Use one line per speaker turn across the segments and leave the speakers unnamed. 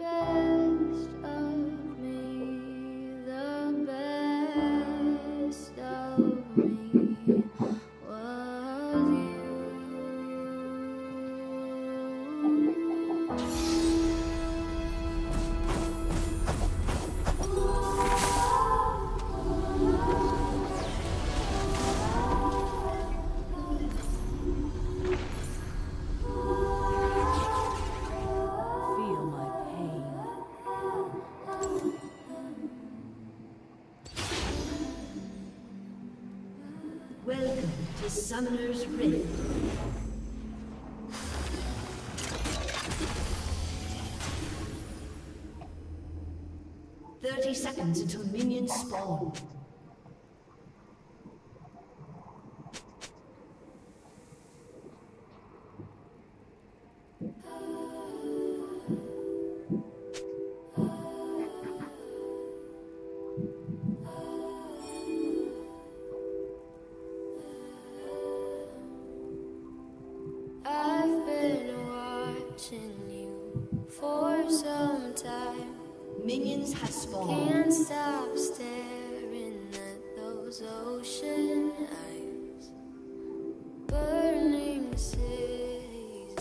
best of me, the best of me was you.
Feel my pain.
Welcome to Summoner's Rift. Seconds until minions spawn.
I've been watching you for some time.
Minions have spawned.
Can't stop staring at those ocean eyes, burning cities.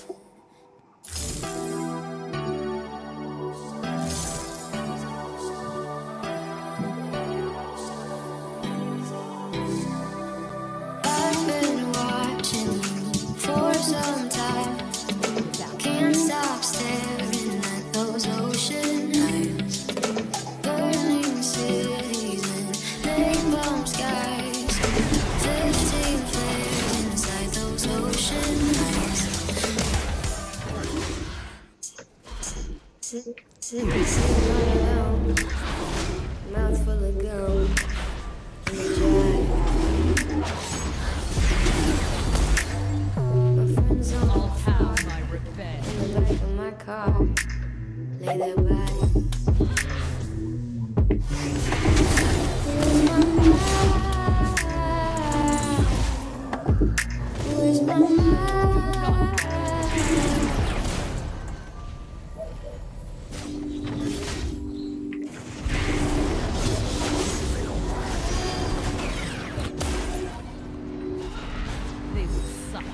I've been watching you for some time. Can't stop staring at those ocean eyes, burning cities and napalm skies. 15 flares inside those ocean eyes. Sitting alone, mouth full of gum, in the drive. My friends on
I'll have my revenge.
in the back of my car, lay their bodies. Where's my mind? Where's my mind?
They will suffer.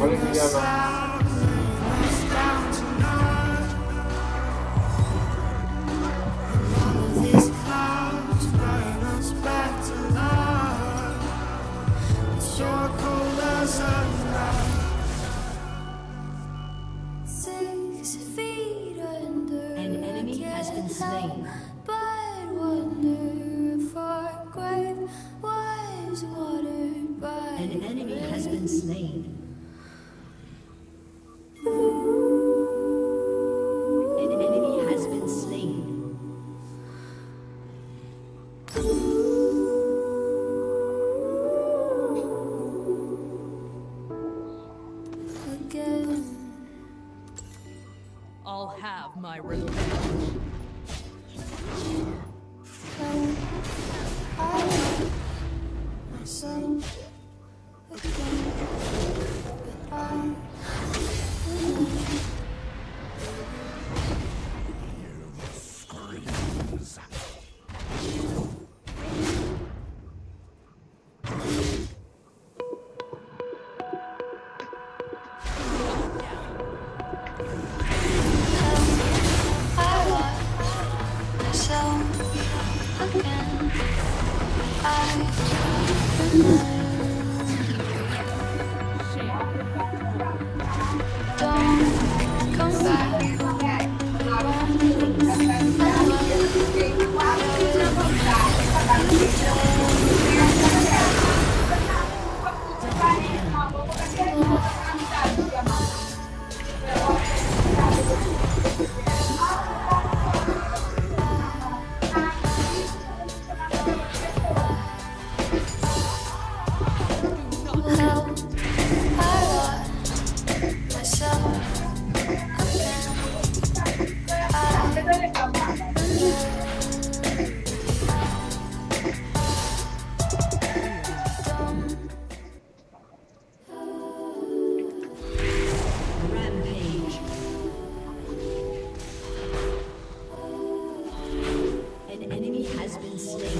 These clouds bring us back to life. It's your cold as a knife. 6 feet under.
An enemy has been slain.
But wonder if our grave was watered by.
An enemy has been slain. An enemy has been slain.
Again.
I'll have my revenge.
I love myself again, but I don't come back.
Rampage. An enemy has been slain.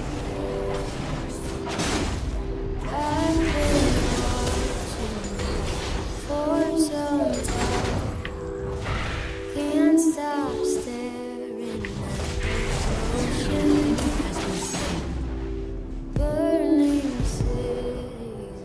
I've been watching for some time. Can't stop staring at the ocean.
Has been slain.
Burning cities.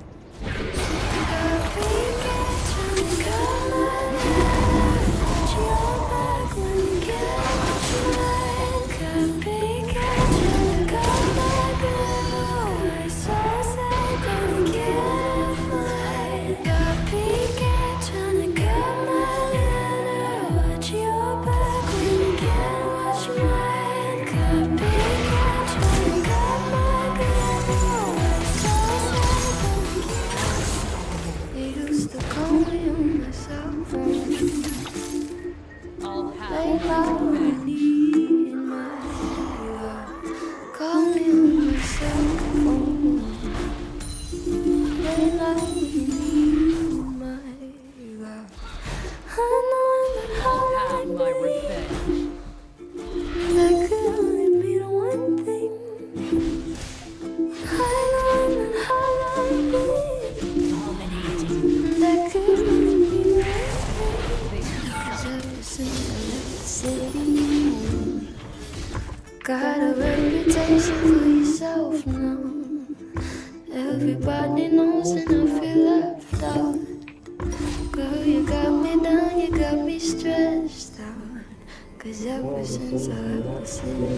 The weekend trying to come out. Your back when you get mine. The weekend trying to come back. We're so sad, gonna get mine. The weekend trying to come out. Watch your back when you can't watch mine. The weekend trying to come back. We're so sad, gonna get. They used to call me on my cell phone.
I'll
They
have my
love
revenge.
me in my ear. Call me on my cell phone. They love me in my ear. I know that
I'll
how
have my revenge.
that could only mean one thing. I know that how I believe
Dominating.
that could only mean one thing. 'Cause ever since I left the city, got a reputation for yourself now. Everybody knows and I feel left out. Girl, you got me down, you got me stressed out. 'Cause ever since I left the city,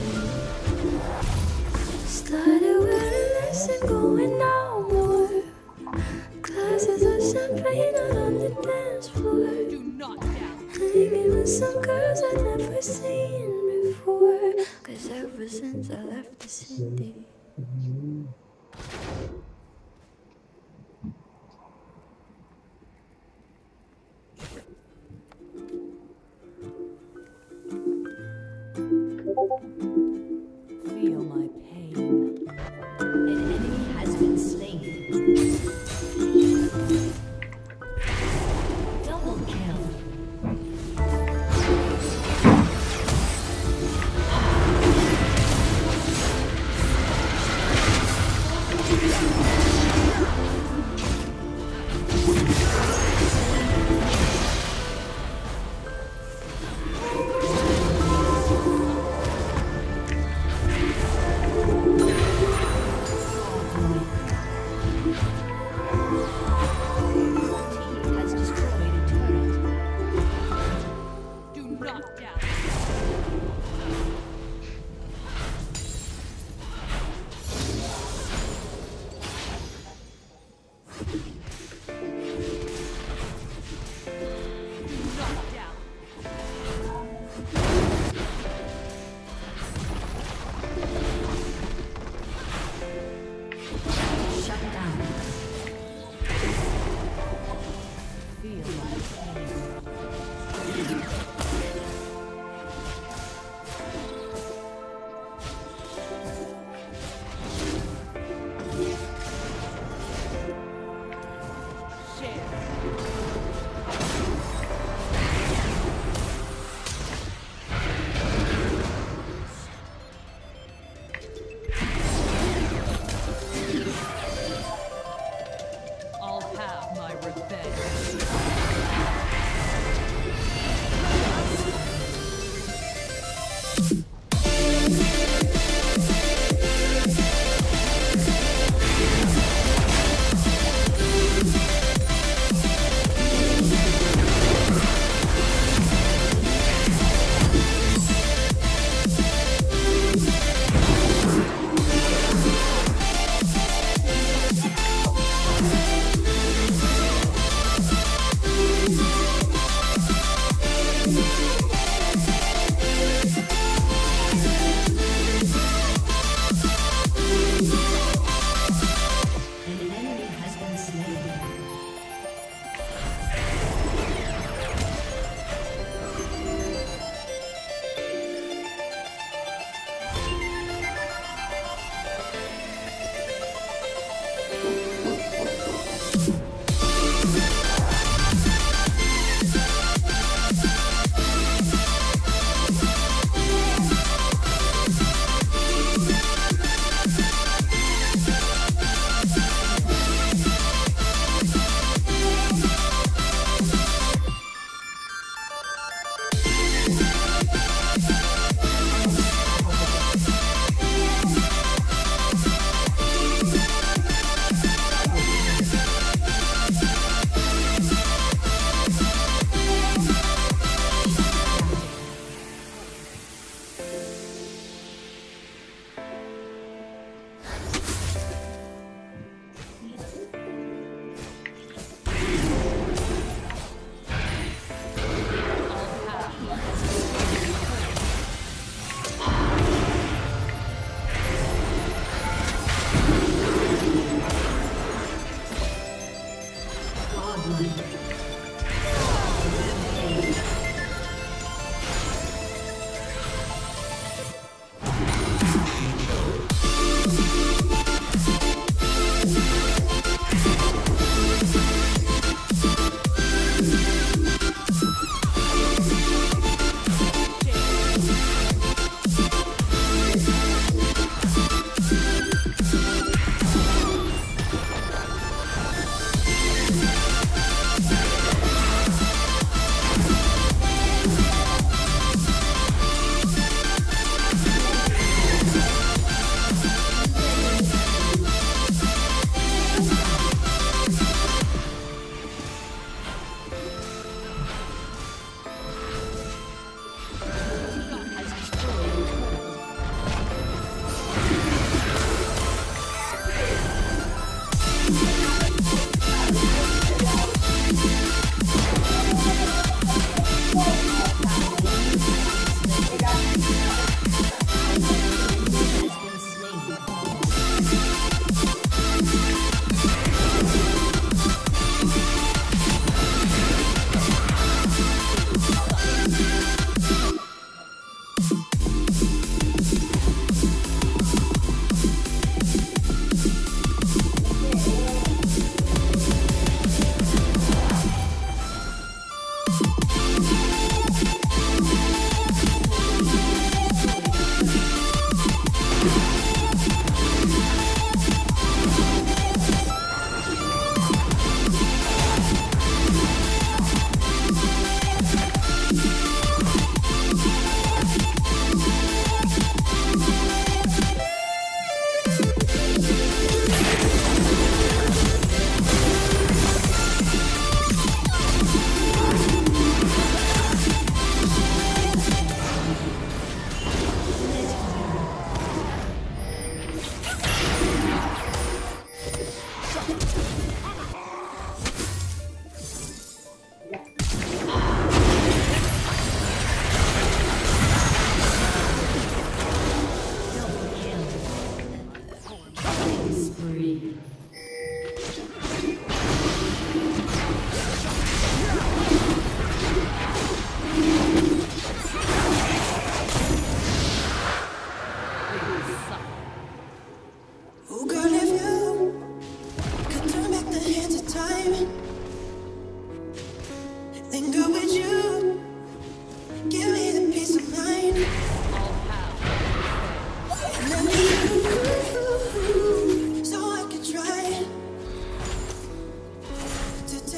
started wearing less and going out more. Glasses of champagne out on the dance floor.
Do not doubt.
Hanging with some girls I've never seen before. 'Cause ever since I left the city.
Feel my pain.
An enemy has been slain. Double kill.
revenge.
An enemy has been slain.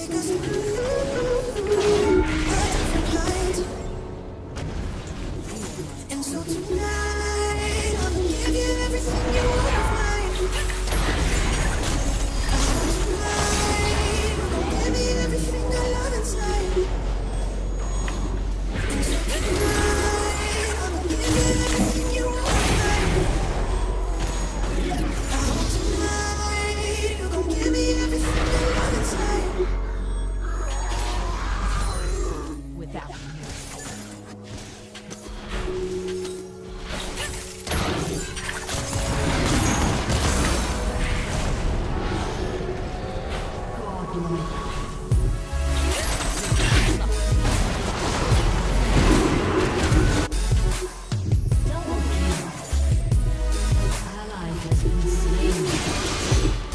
Without
Ally has been slain.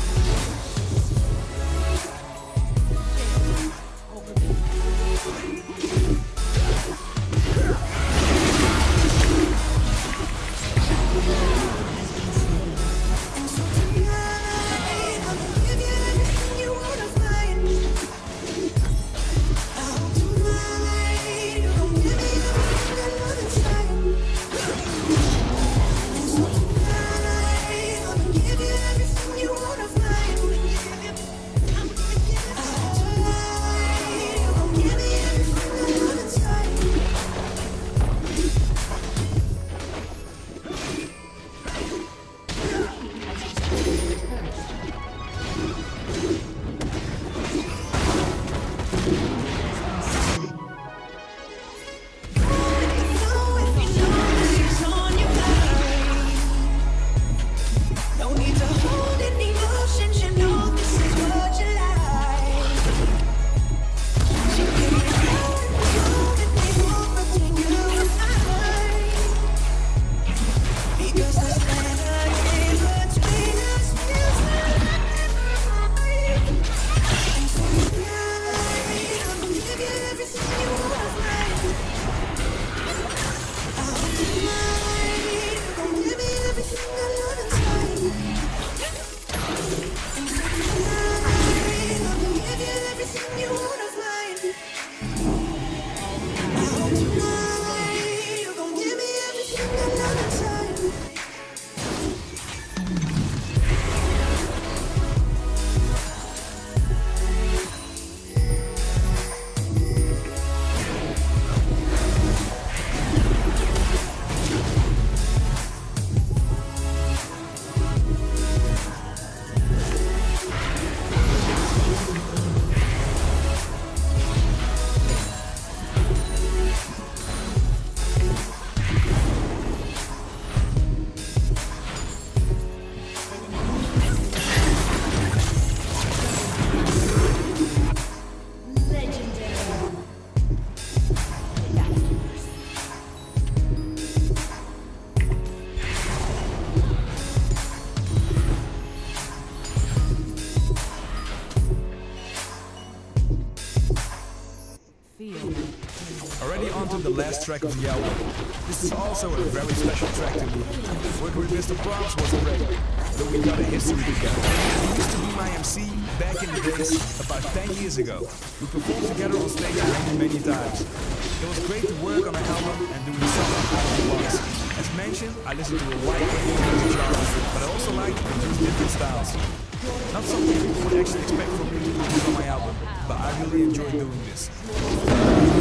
Already on to the last track of the album. This is also a very special track to me. Working with Mr. Proms was great, though we got a history together. He used to be my MC back in the days, about 10 years ago. We performed together on stage many times. It was great to work on an album and doing something out of the box. As mentioned, I listen to a wide range of music genres, but I also like to produce different styles. Not something people would actually expect from me to produce on my album, but I really enjoy doing this.